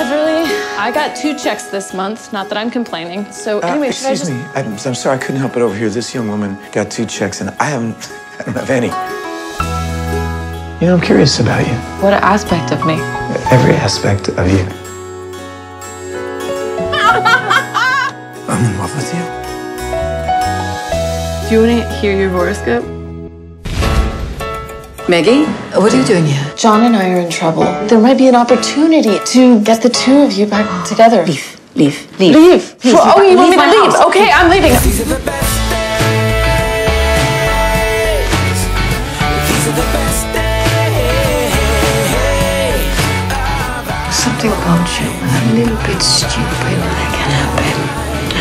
Beverly, I got 2 checks this month. Not that I'm complaining. So anyway, excuse me. I'm sorry, I couldn't help it over here. This young woman got 2 checks, and I don't have any. You know, I'm curious about you. What aspect of me? Every aspect of you. I'm in love with you. Do you want to hear your horoscope? Maggie, what are you doing here? John and I are in trouble. There might be an opportunity to get the 2 of you back together. Leave. Leave? Please, Oh, you want me to my leave? house. Okay, I'm leaving. Something about you. A little bit stupid. I can't help it.